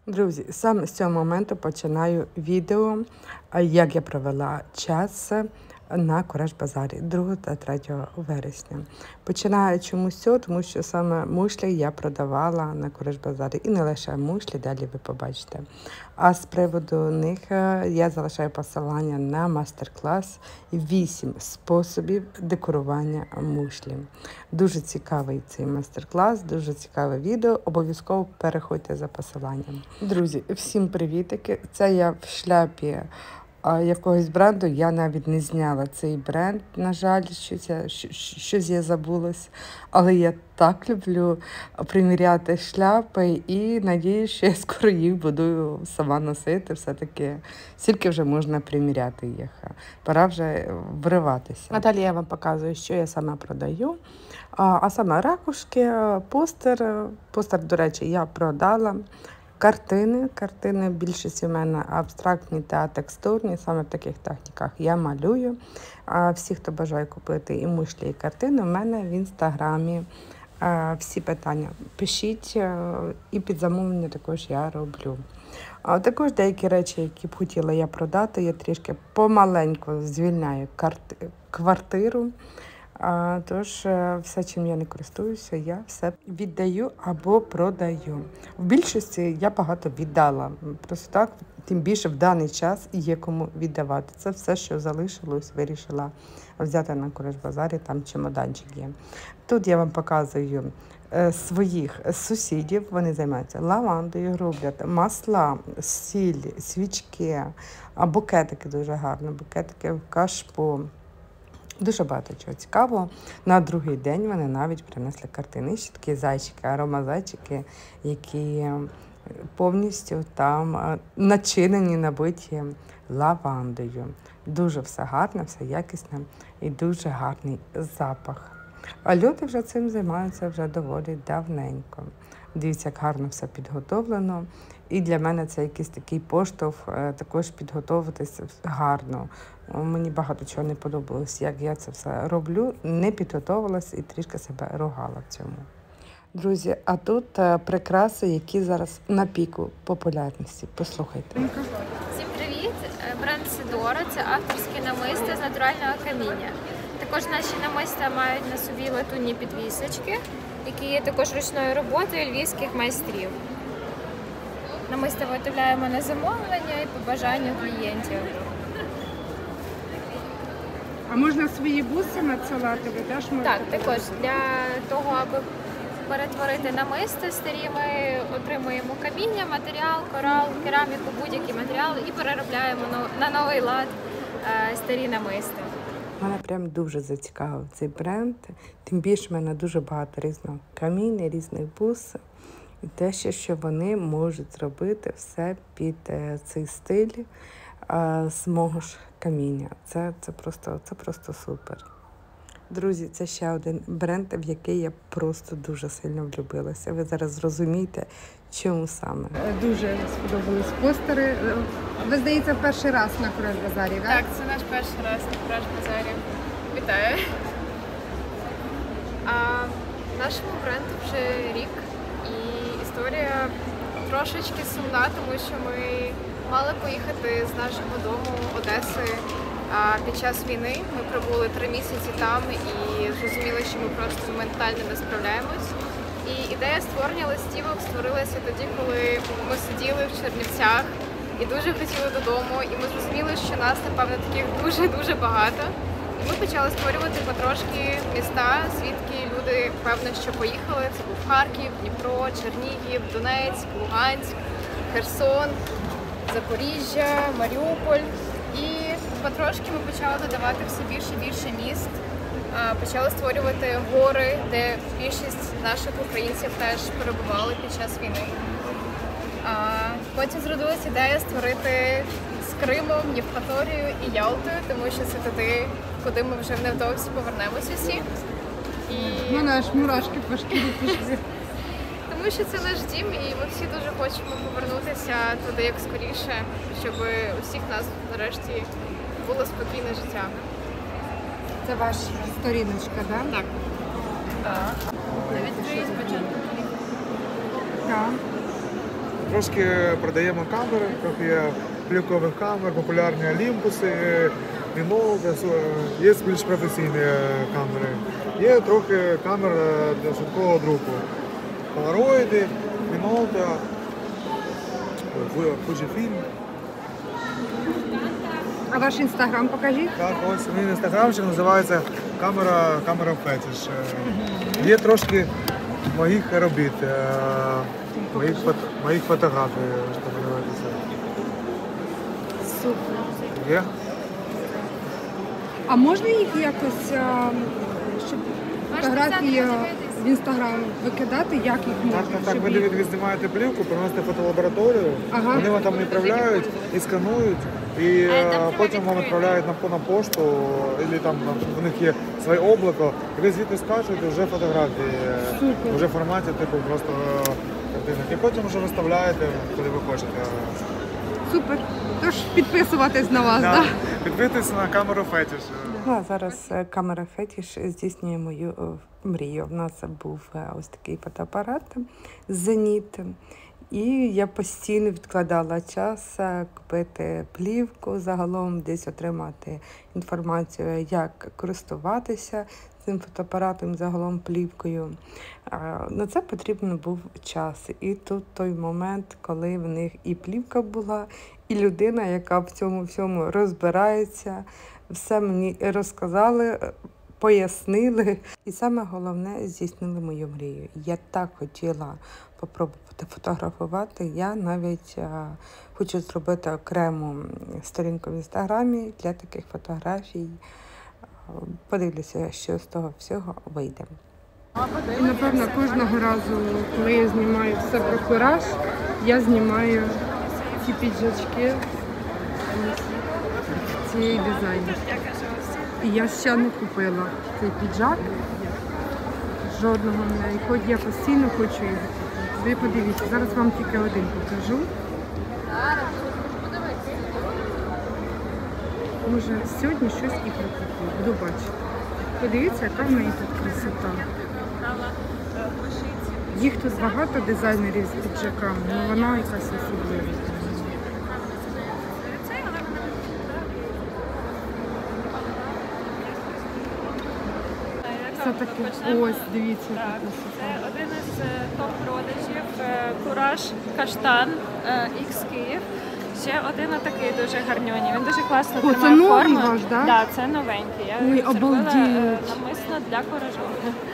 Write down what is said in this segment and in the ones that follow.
Друзі, саме з цього моменту починаю відео, як я провела час на Кураж-базарі 2 та 3 вересня. Починаю чомусь з цього, тому що саме мушлі я продавала на Кураж-базарі. І не лише мушлі, далі ви побачите. А з приводу них я залишаю посилання на мастер-клас 8 способів декорування мушлі. Дуже цікавий цей мастер-клас, дуже цікаве відео. Обов'язково переходьте за посиланням. Друзі, всім привітики! Це я в шляпі якогось бренду. Я навіть не зняла цей бренд, на жаль, щось я забулась. Але я так люблю приміряти шляпи і надіюсь, що я скоро їх буду сама носити. Все-таки скільки вже можна приміряти їх. Пора вже вриватися. А далі я вам показую, що я сама продаю. А саме ракушки, постер. Постер, до речі, я продала. Картини в більшості в мене абстрактні та текстурні, саме в таких техніках я малюю. Всі, хто бажає купити і мушлі, і картини, в мене в інстаграмі. Всі питання пишіть, і під замовлення також я роблю. Також деякі речі, які б хотіла я продати, я трішки помаленьку звільняю квартиру. Тож все, чим я не користуюся, я все віддаю або продаю. В більшості я багато віддала. Просто так, тим більше в даний час є кому віддавати. Це все, що залишилось, вирішила взяти на Кураж-базарі, там чемоданчик є. Тут я вам показую своїх сусідів, вони займаються лавандою, роблять масла, сіль, свічки, букетики дуже гарні, букетики в кашпо. Дуже багато чого цікавого. На другий день вони навіть принесли картини. Ще такі зайчики, аромазайчики, які повністю там начинені, набиті лавандою. Дуже все гарне, все якісне і дуже гарний запах. А люди вже цим займаються вже доволі давненько. Дивіться, як гарно все підготовлено. І для мене це якийсь такий поштовх також підготовитися гарно. Мені багато чого не подобалось, як я це все роблю, не підготовилась і трішки себе ругала в цьому. Друзі, а тут прикраси, які зараз на піку популярності. Послухайте. Всім привіт! Бренд Сидора – це авторське намисто з натурального каміння. Також наші намиста мають на собі латунні підвісочки, які є також ручною роботою львівських майстрів. Намисто виготовляємо на замовлення і по бажанню клієнтів. А можна свої буси надсилати? Ви теж можете? Так, також для того, аби перетворити намисто старі, ми отримуємо каміння, матеріал, корал, кераміку, будь-який матеріал і переробляємо на новий лад старі намисти. Мене прям дуже зацікавив цей бренд, тим більше в мене дуже багато різного каміння, різних бус. І те, що вони можуть зробити все під цей стиль з мого ж каміння. Це просто супер. Друзі, це ще один бренд, в який я просто дуже сильно влюбилася. Ви зараз зрозумієте, чому саме. Дуже сподобались постери. Ви, здається, перший раз на Кураж-базарі, так? Так, це наш перший раз на Кураж-базарі. Вітаю! Нашому бренду вже рік, і історія трошечки сумна, тому що ми мали поїхати з нашого дому Одеси під час війни. Ми пробули 3 місяці там і зрозуміли, що ми просто ментально не справляємось. І ідея створення листівок створилася тоді, коли ми сиділи в Чернівцях і дуже хотіли додому. І ми зрозуміли, що нас, напевно, таких дуже-дуже багато. І ми почали створювати потрошки міста, звідки люди, певно, що поїхали. Це був Харків, Дніпро, Чернігів, Донецьк, Луганськ, Херсон, Запоріжжя, Маріуполь. І потрошки ми почали додавати все більше і більше міст. Почали створювати гори, де більшість наших українців теж перебували під час війни. Потім зродилася ідея створити з Кримом, Євпаторією і Ялтою, тому що це туди, куди ми вже невдовзі повернемося всі. У мене аж мурашки по шкірі пішли. Тому що це наш дім, і ми всі дуже хочемо повернутися туди як скоріше, щоб у всіх нас нарешті було спокійне життя. Це ваша сторіночка, так? Так. Так. Відкрию спочатку. Так. Трошки продаємо камери, трохи є плівкових камер, популярні Олімпуси, Мінолта, є більш професійні камери. Є трохи камер для швидкого друку. Полароїди, Мінолта, Fujifilm. А ваш інстаграм покажіть? Так, ось мій інстаграмчик називається камера фетіш. Є трошки моїх робіт, моїх фотографій, що подивитися. Супер. Є? А можна їх якось, щоб фотографії в інстаграм викидати, як їх можна? Так, щоб ви їх- знімаєте плівку, приносите фотолабораторію, Ага. вони вам там відправляють і сканують, і потім вам відправляють на пошту, або там в них є своє облако, і ви звідти скачуєте вже фотографії, Супер. вже в форматі типу просто картинок. І потім вже виставляєте, куди ви хочете. Супер. Тож підписуватись на вас, Да. так? Підписуйтесь на камеру фетіш. Ну, а зараз камера фетіш здійснює мою мрію. У нас був ось такий фотоапарат «Зеніт». І я постійно відкладала час купити плівку, загалом десь отримати інформацію, як користуватися цим фотоапаратом, загалом плівкою. На це потрібен був час. І тут той момент, коли в них і плівка була, і людина, яка в цьому всьому розбирається, все мені розказали, пояснили. І саме головне, здійснили мою мрію. Я так хотіла попробувати фотографувати. Я навіть хочу зробити окрему сторінку в інстаграмі для таких фотографій. Подивлюся, що з того всього вийде. І, напевно, кожного разу, коли я знімаю все про кураж, я знімаю ці піджачки цієї дизайнерки. І я ще не купила цей піджак, жодного не. І хоч я постійно хочу його купити. Ви подивіться, зараз вам тільки один покажу. Може, сьогодні щось і прикуплю, буду бачити. Подивіться, яка в неї тут красота. Їх тут багато дизайнерів з піджаками, але вона якась особлива. Все-таки, ось, дивіться, яка Так, красота. це один із топ-продажів Кураж Каштан X Київ. Ще один отакий дуже гарньоній. Він дуже класно О, це тримає новий форму. ваш, да? Да, це новенький. Я Ой, зробила обалдеть. намисно для куражу.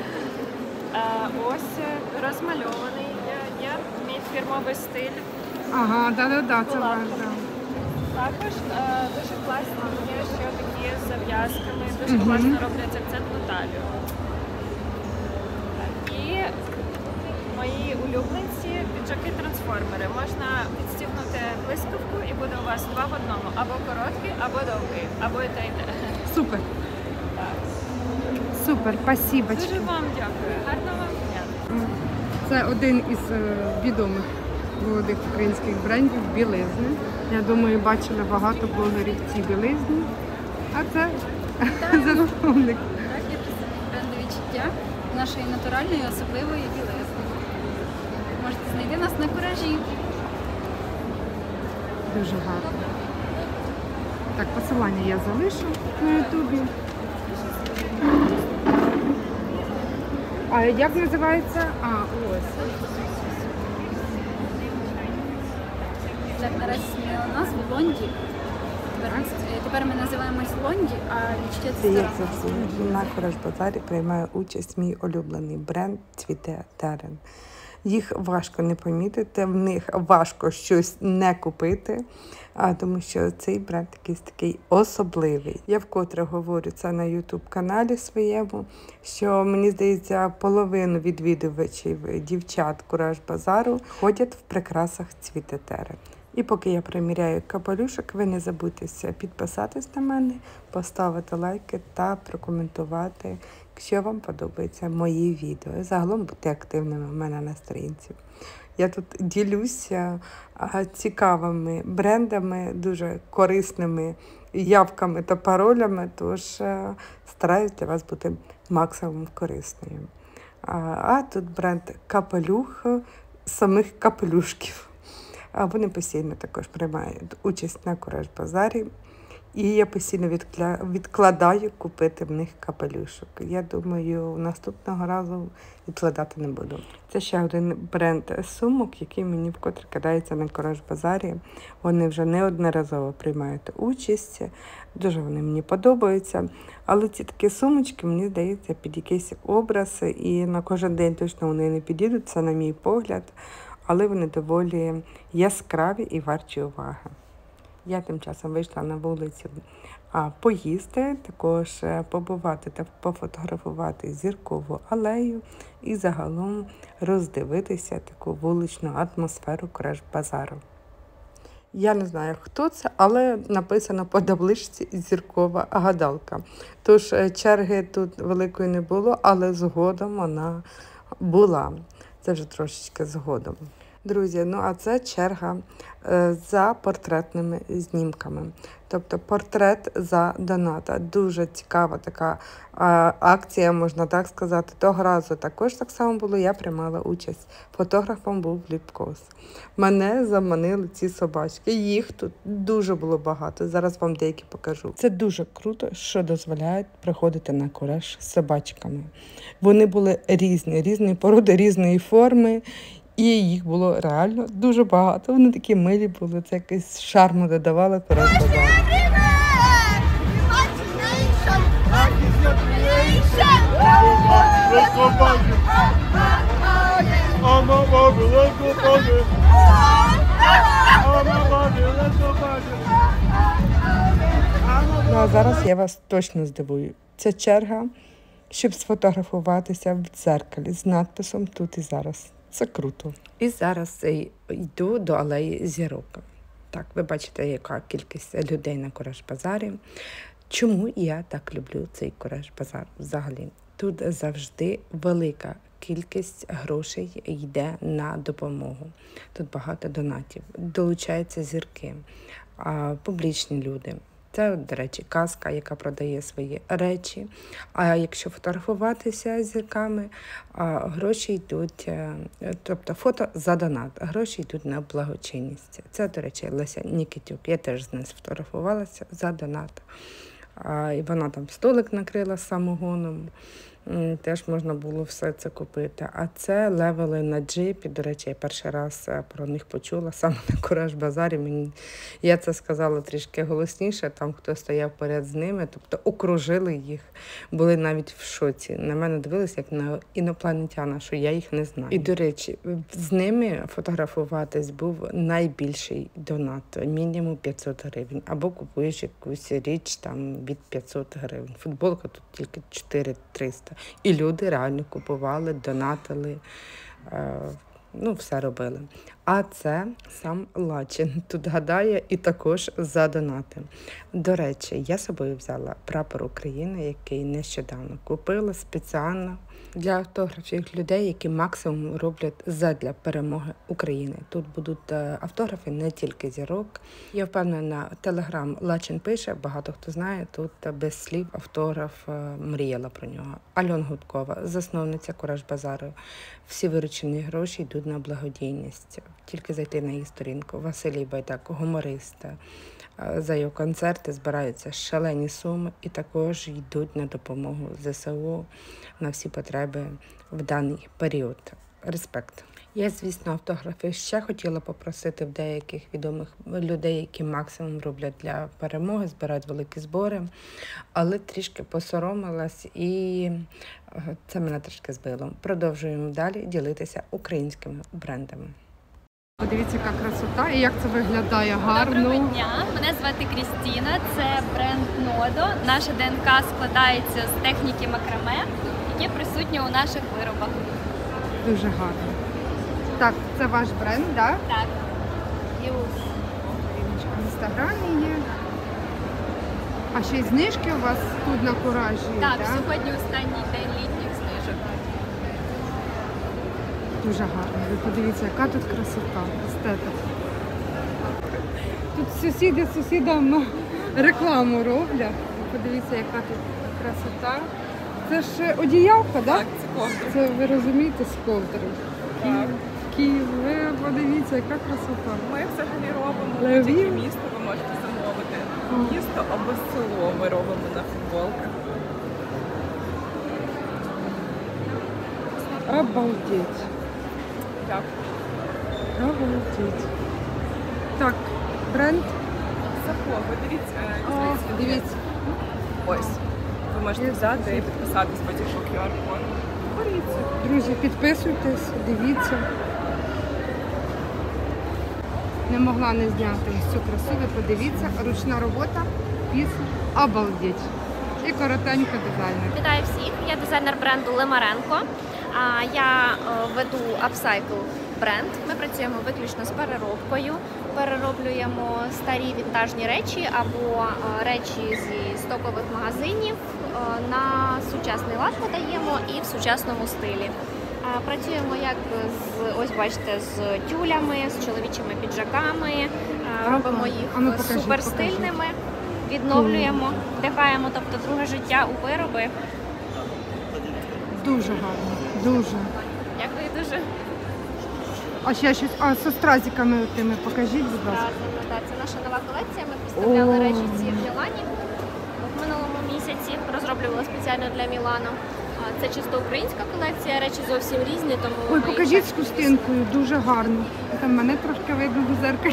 Ось розмальований. Є мій фірмовий стиль. Ага, да, це ваш, да. Також дуже класно є ще такі з зав'язками. Дуже класно роблять акцентну талію. І мої улюбленці піджаки-трансформери. Можна підстібнути блискавку і буде у вас два в одному. Або короткий, або довгий, або і те, і те. Супер. Супер, спасибочки. Дуже вам дякую. Гарного вам дня. Це один із відомих молодих українських брендів білизни. Я думаю, бачили багато блогерів ці білизні. А це засновник. Так, я представник бренду «Відчуття» нашої натуральної особливої білизни. Можете знайти нас на куражі. Дуже гарно. Так, посилання я залишу на Ютубі. А як називається? Ось. Так, наразі змінила назву Лонді. Тепер ми називаємось Лонді, а «Відчуття» це Як стара. завжди, на Кураж Базарі приймає участь мій улюблений бренд «Цвіте Терен». Їх важко не помітити, в них важко щось не купити, тому що цей бренд якийсь такий особливий. Я вкотре говорю це на YouTube-каналі своєму, що, мені здається, половину відвідувачів дівчат Кураж Базару ходять в прикрасах «Цвіте Терен». І поки я приміряю капелюшок, ви не забудьте підписатись на мене, поставити лайки та прокоментувати, якщо вам подобаються мої відео. Загалом будьте активними в мене на сторінці. Я тут ділюся цікавими брендами, дуже корисними явками та паролями, тож стараюсь для вас бути максимум корисною. А тут бренд капелюх самих капелюшків. Вони постійно також приймають участь на Кураж-базарі. І я постійно відкладаю купити в них капелюшок. Я думаю, наступного разу відкладати не буду. Це ще один бренд сумок, який мені вкотре кидається на Кураж-базарі. Вони вже неодноразово приймають участь. Дуже вони мені подобаються. Але ці такі сумочки, мені здається, під якийсь образ. І на кожен день точно вони не підійдуть, це на мій погляд. Але вони доволі яскраві і варті уваги. Я тим часом вийшла на вулицю поїсти, також побувати та пофотографувати Зіркову алею і загалом роздивитися таку вуличну атмосферу Кураж-базару. Я не знаю, хто це, але написано по табличці Зіркова гадалка. Тож черги тут великої не було, але згодом вона була. Це вже трошечки згодом. Друзі, ну а це черга за портретними знімками. Тобто портрет за доната. Дуже цікава така акція, можна так сказати. Того разу також так само було, я приймала участь. Фотографом був Ліпкос. Мене заманили ці собачки. Їх тут дуже було багато. Зараз вам деякі покажу. Це дуже круто, що дозволяють приходити на Кураж з собачками. Вони були різні породи, різної форми. І їх було реально дуже багато. Вони такі милі були, це якийсь шарму додавали Кураж-базару. Ну а зараз я вас точно здивую. Це черга, щоб сфотографуватися в дзеркалі з надписом «Тут і зараз». Це круто. І зараз йду до алеї Зірок. Так, ви бачите, яка кількість людей на Кураж-базарі. Чому я так люблю цей Кураж-базар взагалі? Тут завжди велика кількість грошей йде на допомогу. Тут багато донатів. Долучаються зірки, публічні люди. Це, до речі, казка, яка продає свої речі. А якщо фотографуватися з зірками, гроші йдуть, тобто фото за донат, гроші йдуть на благочинність. Це, до речі, Леся Нікітюк. Я теж з нею сфотографувалася за донат. І вона там столик накрила з самогоном. Теж можна було все це купити. А це левели на джипі. До речі, я перший раз про них почула саме на Кураж-базарі. Я це сказала трішки голосніше, там хто стояв поряд з ними, тобто окружили їх, були навіть в шоці. На мене дивилися як на інопланетяна, що я їх не знаю. І, до речі, з ними фотографуватись був найбільший донат, мінімум 500 гривень. Або купуєш якусь річ там від 500 гривень. Футболка тут тільки 400-300. І люди реально купували, донатили, все робили. А це сам Лачин тут гадає і також за донати. До речі, я з собою взяла прапор України, який нещодавно купила спеціально для автографів людей, які максимум роблять задля перемоги України. Тут будуть автографи не тільки зірок. Я впевнена, телеграм Лачин пише, багато хто знає, тут без слів автограф мріяла про нього. Альона Гудкова, засновниця Кураж-базару. Всі виручені гроші йдуть на благодійність. Тільки зайти на її сторінку. Василій Байдак, гуморист. За його концерти збираються шалені суми і також йдуть на допомогу ЗСУ на всі потреби в даний період. Респект. Я, звісно, автографи ще хотіла попросити в деяких відомих людей, які максимум роблять для перемоги, збирають великі збори, але трішки посоромилась і це мене трішки збило. Продовжуємо далі ділитися українськими брендами. Подивіться, яка красота і як це виглядає гарно. Доброго дня, мене звати Крістіна, це бренд Нодо. Наша ДНК складається з техніки макраме, які присутні у наших виробах. Дуже гарно. Так, це ваш бренд, так? Так. І ось сторіночка в інстаграмі є. А ще й знижки у вас тут на Куражі, Так, сьогодні останній день літніх знижок. Дуже гарно. Ви подивіться, яка тут красота, естетика. Тут сусіди сусідам рекламу роблять. Ви подивіться, яка тут красота. Це ж одіялка, так? Так, це ковдри. Це, ви розумієте, з ковдри. Так. Київ. Ви подивіться, яка красота. Ми взагалі робимо Львів. будь-яке місто, ви можете замовити. Місто або село ми робимо на футболках. Обалдеть. Дякую. Обалдеть. Так, бренд. Сафо, ви дивіться. О, дивіться. Ось. Ви можете взяти і підписатись потім по QR-коду. Боріться. Друзі, підписуйтесь, дивіться. Не могла не зняти цю красу, ви подивіться. Ручна робота, пісня, обалдеть. І коротенько дизайнер. Вітаю всіх! Я дизайнер бренду Лимаренко. Я веду Upcycle бренд. Ми працюємо виключно з переробкою. Перероблюємо старі вінтажні речі або речі зі стокових магазинів. На сучасний лад подаємо і в сучасному стилі. Працюємо як з, ось бачите, з тюлями, з чоловічими піджаками, робимо їх суперстильними, відновлюємо, вдихаємо, тобто друге життя у вироби. Дуже гарно, дуже. Дякую дуже. А ще щось, зі стразиками тими покажіть, будь ласка. Так, це наша нова колекція. Ми представляли О. речі ці в Мілані в минулому місяці. Розроблювала спеціально для Мілану. Це чисто українська колекція, речі зовсім різні, тому Ой, ми покажіть їх з так хустинкою, дуже гарно. Там мене трошки видно в зеркалі.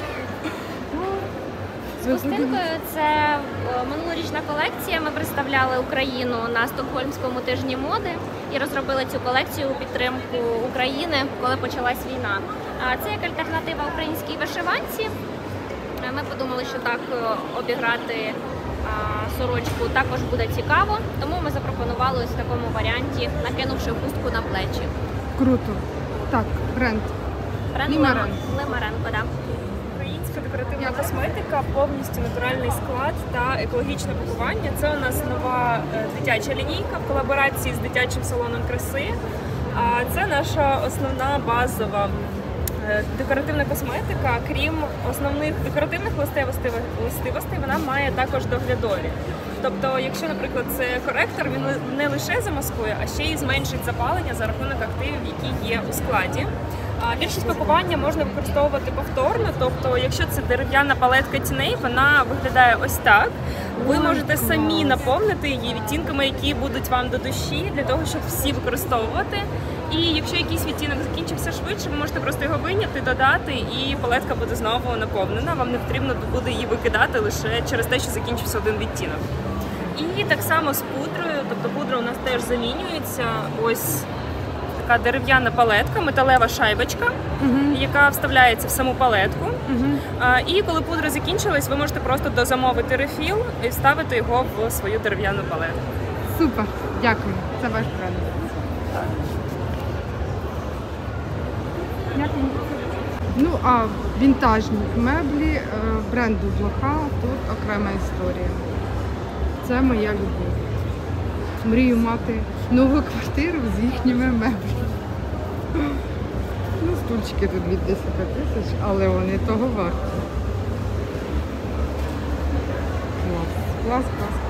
З хустинкою це минулорічна колекція. Ми представляли Україну на Стокгольмському тижні моди і розробили цю колекцію у підтримку України, коли почалась війна. Це як альтернатива українській вишиванці. Ми подумали, що так обіграти сорочку також буде цікаво, тому ми запропонували ось в такому варіанті, накинувши хустку на плечі. Круто. Так, бренд. Бренд Лимаренко. Лимаренко, так. Українська декоративна косметика, повністю натуральний склад та екологічне пакування. Це у нас нова дитяча лінійка в колаборації з дитячим салоном краси. А це наша основна базова декоративна косметика. Крім основних декоративних властивостей, вона має також доглядові. Тобто, якщо, наприклад, це коректор, він не лише замаскує, а ще й зменшить запалення за рахунок активів, які є у складі. Більшість пакування можна використовувати повторно, тобто, якщо це дерев'яна палетка тіней, вона виглядає ось так. Ви можете самі наповнити її відтінками, які будуть вам до душі, для того, щоб всі використовувати. І якщо якийсь відтінок закінчився швидше, ви можете просто його вийняти, додати, і палетка буде знову наповнена. Вам не потрібно буде її викидати лише через те, що закінчився один відтінок. І так само з пудрою, тобто пудра у нас теж замінюється. Ось така дерев'яна палетка, металева шайбочка, яка вставляється в саму палетку. І коли пудра закінчилась, ви можете просто дозамовити рефіл і вставити його в свою дерев'яну палетку. Супер, дякую. Це ваш бренд. Дякую. Ну, а вінтажні меблі бренду Блоха тут окрема історія. Це моя любов. Мрію мати нову квартиру з їхніми меблями. Ну, стульчики тут від 10 тисяч, але вони того варті. Клас, клас, клас, клас.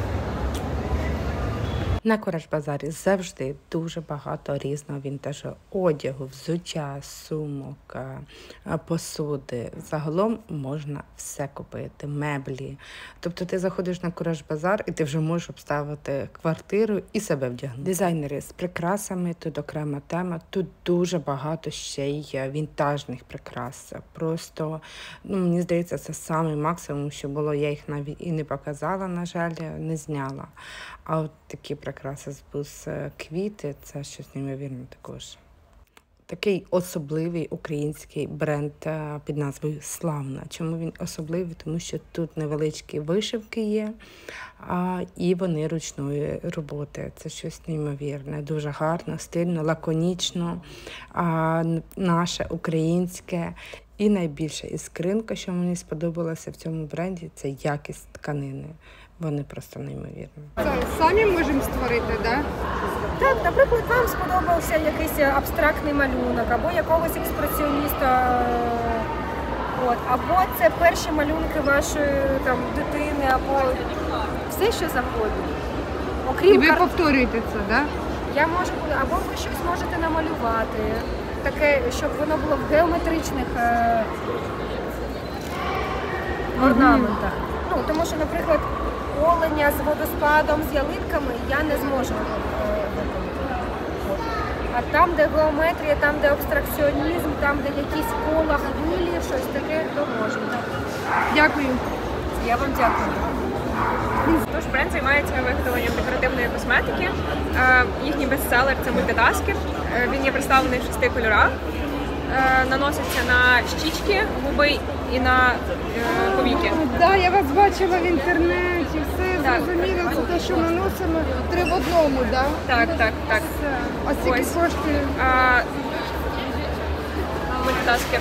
На Кураж-базарі завжди дуже багато різного вінтажу, одягу, взуття, сумок, посуди. Загалом можна все купити, меблі. Тобто ти заходиш на Кураж-базар і ти вже можеш обставити квартиру і себе вдягнути. Дизайнери з прикрасами, тут окрема тема. Тут дуже багато ще й вінтажних прикрас. Просто, мені здається, це самий максимум, що було. Я їх навіть і не показала, на жаль, не зняла. А от такі прикраси з бус квіти, це щось неймовірне також. Такий особливий український бренд під назвою «Славна». Чому він особливий? Тому що тут невеличкі вишивки є, і вони ручної роботи. Це щось неймовірне, дуже гарно, стильно, лаконічно, наше, українське. І найбільша іскринка, що мені сподобалося в цьому бренді, це якість тканини. Вони просто неймовірні. Це самі можемо створити, так? Да? Так, наприклад, вам сподобався якийсь абстрактний малюнок, або якогось експресіоніста, або це перші малюнки вашої дитини, або все, що завгодно. І ви повторюєте це, так? Да? Я можу, або ви щось можете намалювати. таке, щоб воно було в геометричних орнаментах. Ну, тому що, наприклад, оленя з водоспадом, з ялинками я не зможу виконати. А там, де геометрія, там, де абстракціонізм, там, де якісь кола, хвилі, щось таке, то можна. Дякую. Я вам дякую. Тож бренд займається виготовленням декоративної косметики. Їхній бестселер – це мультитаскер. Він є представлений в 6 кольорах. Наноситься на щічки, губи і на повіки. Так, я вас бачила в інтернеті, все зрозуміло, це те, що наносимо 3 в одному, так? Так. А скільки Ось. коштує? Мультитаскер.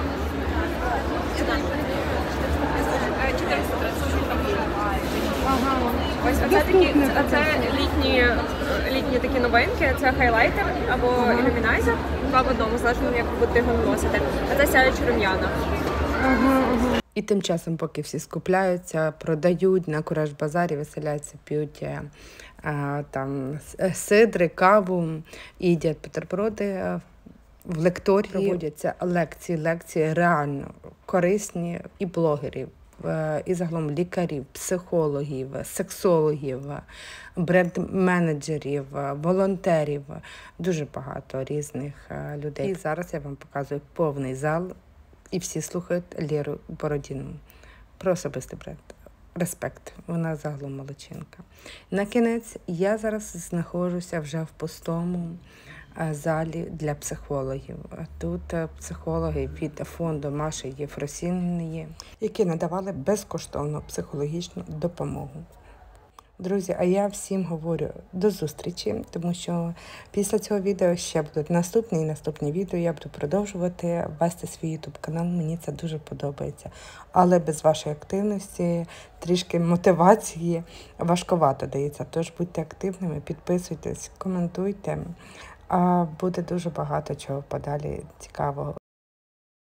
Ага. Ось це літні такі новинки. Це хайлайтер або ілюмінайзер. 2 в одному, залежно як ви будете його наносити. А це сяюча рум'яна. І тим часом, поки всі скупляються, продають на Кураж-базарі, веселяться, п'ють там сидри, каву, їдять бутерброди. В лекторії проводяться лекції реально корисні і блогерів, і загалом лікарів, психологів, сексологів, бренд-менеджерів, волонтерів, дуже багато різних людей. І зараз я вам показую повний зал, і всі слухають Лєру Бородіну про особистий бренд. Респект, вона загалом молодчинка. На кінець, я зараз знаходжуся вже в пустому залі для психологів. Тут психологи від фонду Маші Єфросініної, які надавали безкоштовну психологічну допомогу. Друзі, а я всім говорю до зустрічі, тому що після цього відео ще будуть наступні відео. Я буду продовжувати вести свій YouTube канал, мені це дуже подобається. Але без вашої активності, трішки мотивації важковато дається. Тож будьте активними, підписуйтесь, коментуйте. Буде дуже багато чого подалі цікавого.